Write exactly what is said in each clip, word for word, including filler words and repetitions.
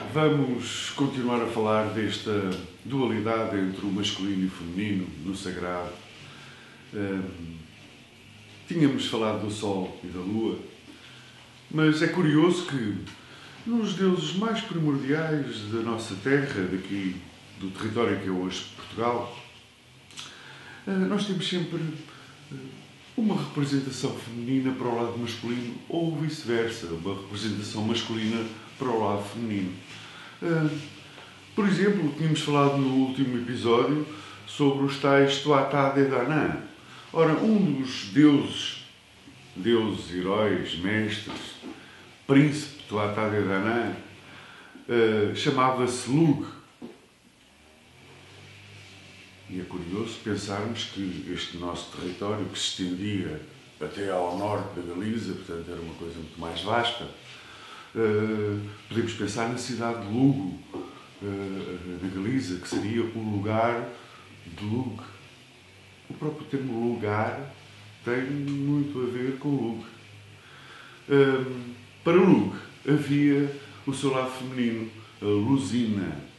Vamos continuar a falar desta dualidade entre o masculino e o feminino no sagrado. Um, tínhamos falado do Sol e da Lua, mas é curioso que nos deuses mais primordiais da nossa terra, daqui do território que é hoje Portugal, nós temos sempre uma representação feminina para o lado masculino ou vice-versa, uma representação masculina para o lado feminino. Por exemplo, tínhamos falado no último episódio sobre os tais Tuatha De Danann. Ora, um dos deuses, deuses, heróis, mestres, príncipe Tuatha De Danann, chamava-se Lugh. E é curioso pensarmos que este nosso território, que se estendia até ao norte da Galiza, portanto era uma coisa muito mais vasta, uh, podemos pensar na cidade de Lugo, uh, na Galiza, que seria o lugar de Lugh. O próprio termo lugar tem muito a ver com Lugh. Uh, para Lugh havia o seu lado feminino, a Luzina.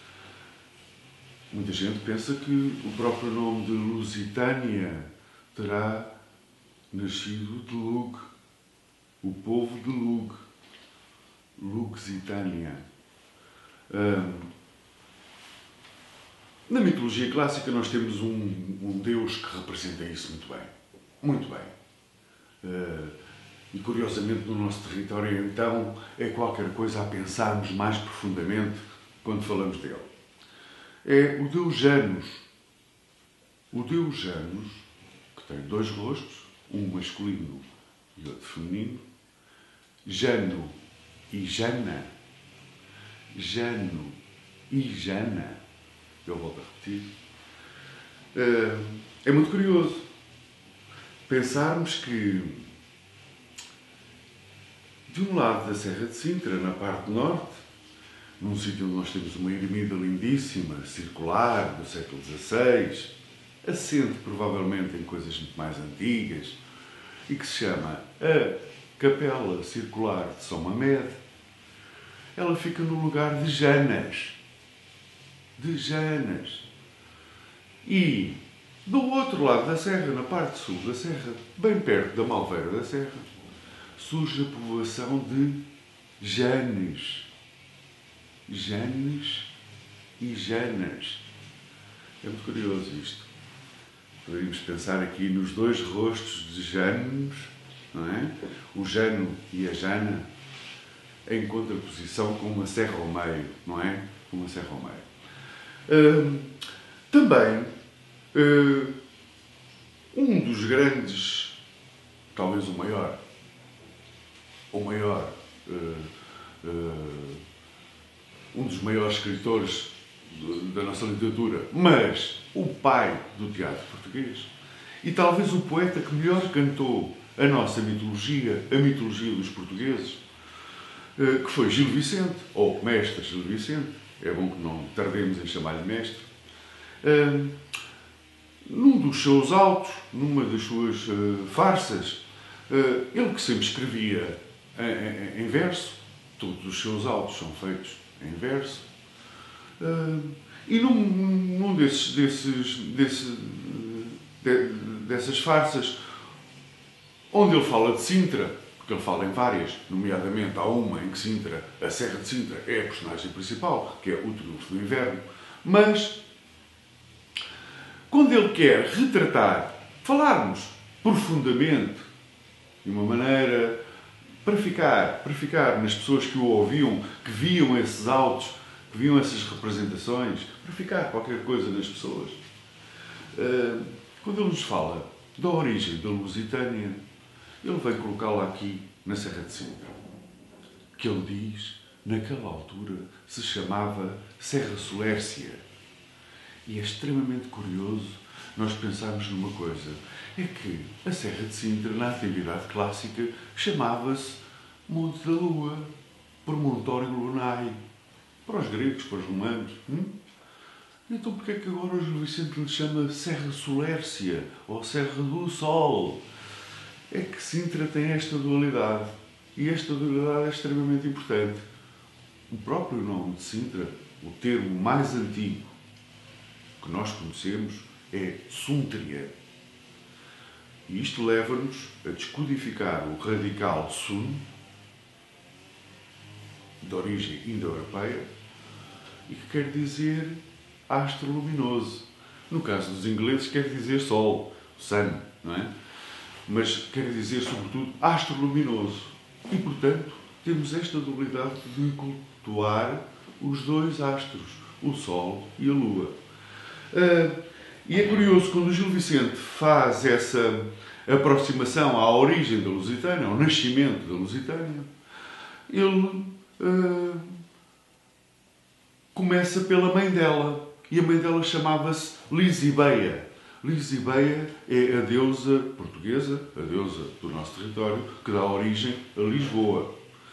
Muita gente pensa que o próprio nome de Lusitânia terá nascido de Lugh, o povo de Lugh, Luxitânia. Um, na mitologia clássica nós temos um, um deus que representa isso muito bem, muito bem. Uh, e curiosamente no nosso território então é qualquer coisa a pensarmos mais profundamente quando falamos dele. É o deus Janus. O deus Janus, que tem dois rostos, um masculino e outro feminino. Jano e Jana. Jano e Jana. Eu volto a repetir. É muito curioso pensarmos que, de um lado da Serra de Sintra, na parte norte, num sítio onde nós temos uma ermida lindíssima, circular, do século dezasseis, assente provavelmente em coisas muito mais antigas, e que se chama a Capela Circular de São Mamed. Ela fica no lugar de Janas. De Janas. E, do outro lado da serra, na parte sul da serra, bem perto da Malveira da Serra, surge a povoação de Janes. Janes e Janas. É muito curioso isto. Poderíamos pensar aqui nos dois rostos de Janos, não é? O Jano e a Jana, em contraposição com uma serra ao meio, não é? Uma serra ao meio. Hum, também, hum, um dos grandes, talvez o maior, o maior, hum, hum, um dos maiores escritores da nossa literatura, mas o pai do teatro português, e talvez o poeta que melhor cantou a nossa mitologia, a mitologia dos portugueses, que foi Gil Vicente, ou mestre Gil Vicente, é bom que não tardemos em chamar-lhe mestre. Num dos seus autos, numa das suas farsas, ele que sempre escrevia em verso, todos os seus autos são feitos em verso, uh, e num, num desses, desses, desse, de, dessas farsas, onde ele fala de Sintra, porque ele fala em várias, nomeadamente há uma em que Sintra, a Serra de Sintra, é a personagem principal, que é o Triunfo do Inverno, mas quando ele quer retratar, falarmos profundamente, de uma maneira para ficar, para ficar nas pessoas que o ouviam, que viam esses autos, que viam essas representações, para ficar qualquer coisa nas pessoas. Quando ele nos fala da origem da Lusitânia, ele vem colocá-la aqui na Serra de Sintra, que ele diz, naquela altura, se chamava Serra Solércia. E é extremamente curioso nós pensarmos numa coisa, é que a Serra de Sintra, na antiguidade clássica, chamava-se Monte da Lua, por Montório Lunae, para os gregos, para os romanos. Hum? Então porquê é que agora o Gil Vicente lhe chama Serra Solércia, ou Serra do Sol? É que Sintra tem esta dualidade, e esta dualidade é extremamente importante. o próprio nome de Sintra, o termo mais antigo que nós conhecemos é Suntria. E isto leva-nos a descodificar o radical sun, de origem indo-europeia, e que quer dizer astro luminoso. No caso dos ingleses quer dizer sol, sun, não é? Mas quer dizer, sobretudo, astro luminoso. E, portanto, temos esta dualidade de cultuar os dois astros, o Sol e a Lua. Uh, e é curioso, quando o Gil Vicente faz essa aproximação à origem da Lusitânia, ao nascimento da Lusitânia, ele uh, começa pela mãe dela. E a mãe dela chamava-se Lisibeia. Lisibeia é a deusa portuguesa, a deusa do nosso território, que dá origem a Lisboa.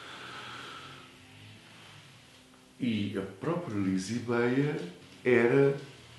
E a própria Lisibeia era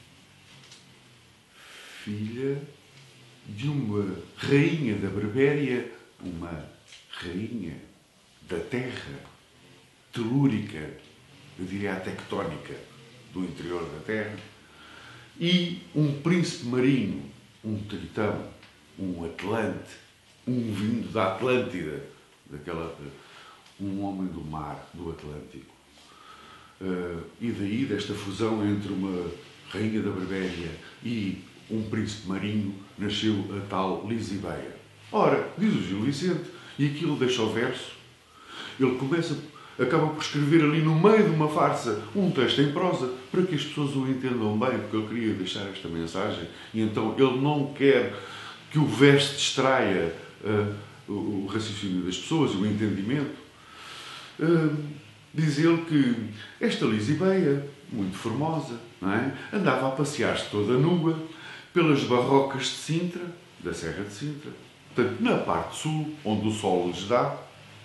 filha de uma rainha da Berbéria, uma rainha da terra telúrica, eu diria a tectónica, do interior da terra, e um príncipe marinho, um tritão, um atlante, um vindo da Atlântida, daquela, um homem do mar, do Atlântico. Uh, e daí, desta fusão entre uma rainha da Berbéria e um príncipe marinho, nasceu a tal Lisibeia. Ora, diz o Gil Vicente, e aquilo deixa o verso, ele começa, acaba por escrever ali no meio de uma farsa um texto em prosa para que as pessoas o entendam bem, porque ele queria deixar esta mensagem e então ele não quer que o verso distraia uh, o, o raciocínio das pessoas, o entendimento. Uh, diz ele que esta Lisibeia, muito formosa, não é? Andava a passear-se toda nua pelas barrocas de Sintra, da Serra de Sintra, portanto, na parte sul, onde o sol lhes dá.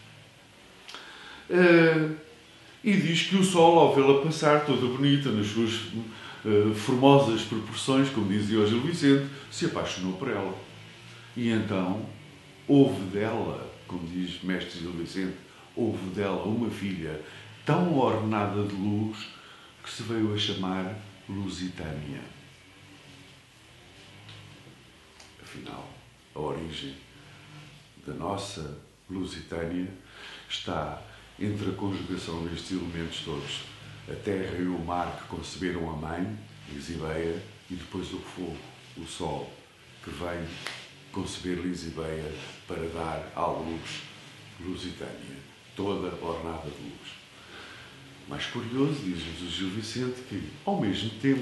Uh, e diz que o sol, ao vê-la passar toda bonita, nas suas uh, formosas proporções, como dizia o Gil Vicente, se apaixonou por ela. E então houve dela, como diz mestre Gil Vicente, houve dela uma filha tão ornada de luz que se veio a chamar Lusitânia. Afinal, a origem da nossa Lusitânia está entre a conjugação destes elementos todos, a terra e o mar que conceberam a mãe, Lisibeia, e depois o fogo, o sol, que vem conceber Lisibeia para dar à luz Lusitânia, toda ornada de luz. Mais curioso, diz-nos o Gil Vicente, que, ao mesmo tempo,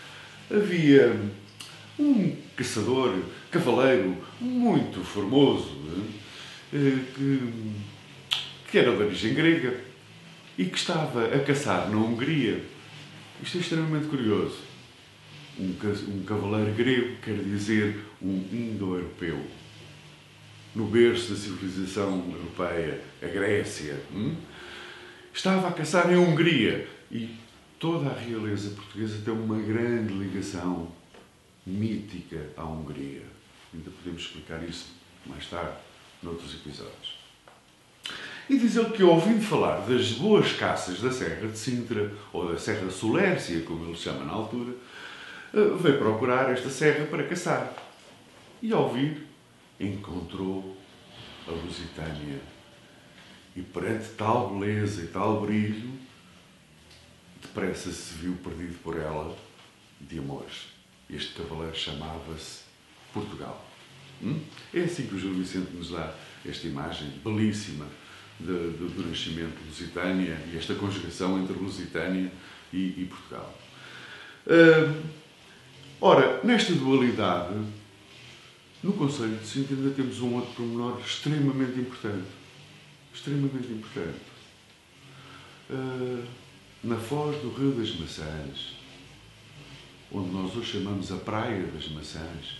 havia um caçador, cavaleiro, muito formoso, que, que era de origem grega e que estava a caçar na Hungria. Isto é extremamente curioso. Um, um cavaleiro grego quer dizer um indo-europeu. No berço da civilização europeia, a Grécia, hum? Estava a caçar em Hungria e toda a realeza portuguesa tem uma grande ligação mítica à Hungria. Ainda podemos explicar isso mais tarde, noutros episódios. E diz ele que, ouvindo falar das boas caças da Serra de Sintra, ou da Serra Solércia, como ele chama na altura, veio procurar esta serra para caçar. E, ao vir, encontrou a Lusitânia. E, perante tal beleza e tal brilho, depressa se viu perdido por ela de amores. Este cavaleiro chamava-se Portugal. Hum? É assim que o Gil Vicente nos dá esta imagem belíssima de, de, do nascimento de Lusitânia e esta conjugação entre Lusitânia e, e Portugal. Uh, ora, nesta dualidade, no Conselho de Sintra ainda temos um outro pormenor extremamente importante. Extremamente importante. Uh, na foz do Rio das Maçãs, onde nós hoje chamamos a Praia das Maçãs,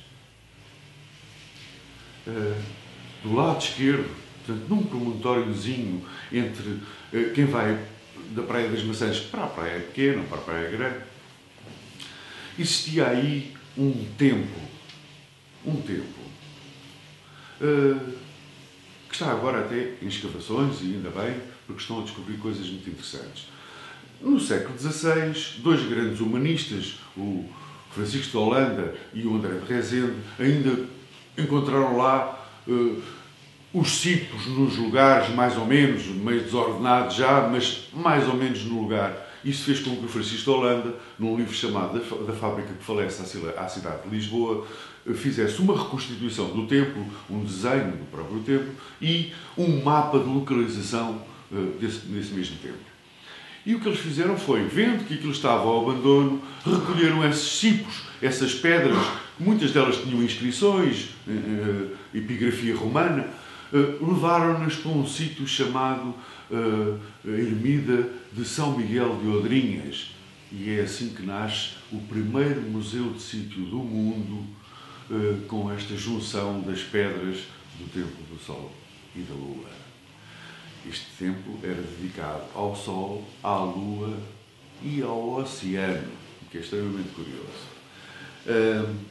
uh, do lado esquerdo, portanto, num promontoriozinho entre uh, quem vai da Praia das Maçãs para a Praia Pequena, para a Praia Grande, existia aí um templo, um templo, uh, que está agora até em escavações, e ainda bem, porque estão a descobrir coisas muito interessantes. No século dezasseis, dois grandes humanistas, o Francisco de Holanda e o André de Rezende, ainda encontraram lá uh, os cipos nos lugares, mais ou menos, meio desordenados já, mas mais ou menos no lugar. Isso fez com que o Francisco de Holanda, num livro chamado Da Fábrica que Falece à Cidade de Lisboa, fizesse uma reconstituição do templo, um desenho do próprio templo e um mapa de localização desse, desse mesmo templo. E o que eles fizeram foi, vendo que aquilo estava ao abandono, recolheram esses cipos, essas pedras, muitas delas tinham inscrições, epigrafia romana, levaram-nas para um sítio chamado a Ermida de São Miguel de Odrinhas. E é assim que nasce o primeiro museu de sítio do mundo, com esta junção das pedras do Templo do Sol e da Lua. Este templo era dedicado ao Sol, à Lua e ao Oceano, o que é extremamente curioso. Um,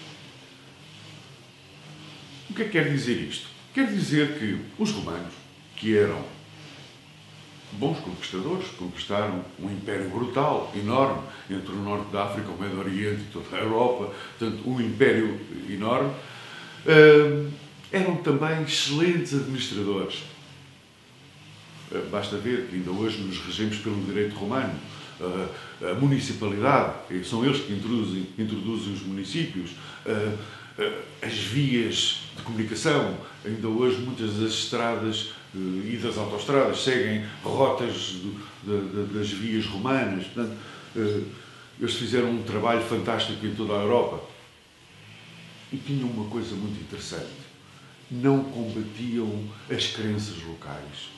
o que é que quer dizer isto? Quer dizer que os romanos, que eram bons conquistadores, conquistaram um império brutal, enorme, entre o norte da África, o Médio Oriente e toda a Europa, portanto, um império enorme, eram também excelentes administradores. Basta ver que ainda hoje nos regemos pelo direito romano. A municipalidade, são eles que introduzem, introduzem os municípios, as vias de comunicação, ainda hoje muitas das estradas e das autoestradas seguem rotas do, de, de, das vias romanas. Portanto, eles fizeram um trabalho fantástico em toda a Europa. E tinham uma coisa muito interessante. Não combatiam as crenças locais.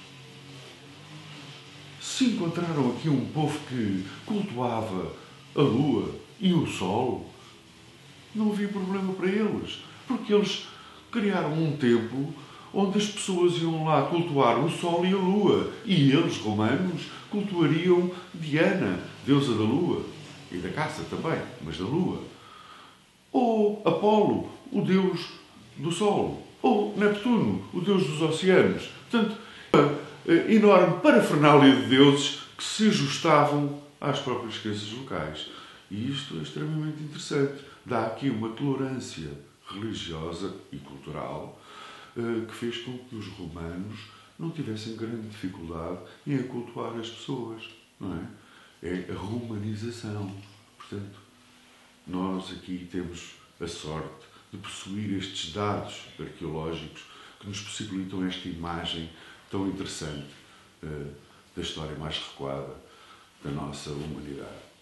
Se encontraram aqui um povo que cultuava a lua e o sol, não havia problema para eles, porque eles criaram um templo onde as pessoas iam lá cultuar o sol e a lua, e eles, romanos, cultuariam Diana, deusa da lua, e da caça também, mas da lua, ou Apolo, o deus do sol, ou Neptuno, o deus dos oceanos. Portanto, enorme parafernália de deuses que se ajustavam às próprias crenças locais. E isto é extremamente interessante. Dá aqui uma tolerância religiosa e cultural que fez com que os romanos não tivessem grande dificuldade em cultuar as pessoas. Não é? É a romanização. Portanto, nós aqui temos a sorte de possuir estes dados arqueológicos que nos possibilitam esta imagem tão interessante uh, da história mais recuada da nossa humanidade.